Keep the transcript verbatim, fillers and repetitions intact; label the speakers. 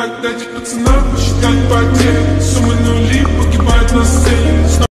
Speaker 1: Как дать пацанам посчитать потери. Суммы нули погибают на сцене.